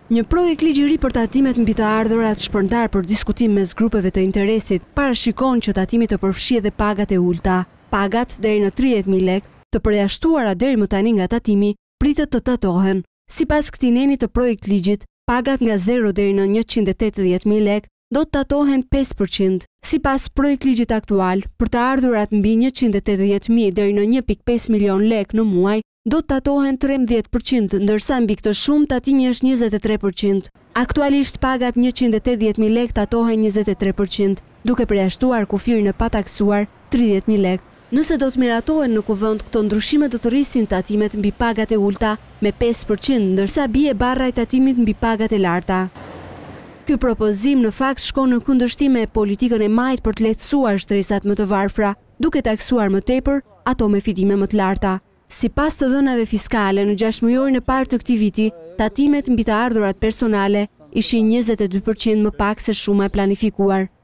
Një projekt ligji i ri për tatimet mbi të ardhurat shpërndar për diskutim mes grupeve të interesit parashikon që tatimi të përfshijë edhe pagat e ulta. Pagat deri në 30.000 lekë, të përjashtuara deri më tani nga tatimi, pritet të tatohen. Sipas këtij neni të projekt ligjit, pagat nga 0 deri në 180.000 lekë do të tatohen 5%. Sipas projekt ligjit aktual, për të ardhurat mbi 180.000 deri në 1.5 milion lekë në muaj, do të tatohen 13%, ndërsa mbi këtë shumë tatimi është 23%. Aktualisht pagat 180.000 lekë tatohen 23%, duke përjashtuar kufirin e pataksuar 30.000 lekë. Nëse do të miratohen në kuvend, këto ndryshime do të rrisin tatimet mbi pagat e ulta me 5%, ndërsa bie barra e tatimit mbi pagat e larta. Ky propozim në fakt shkon në kundërshtim me politikën e majt për të lehtësuar shtresat më të varfra, duke taksuar më tepër ato me fitime më të larta. Sipas të dhënave fiskale, në 6 mujorin e parë të këtij viti, tatimet mbi të ardhurat personale ishin 22% më pak se shuma e planifikuar.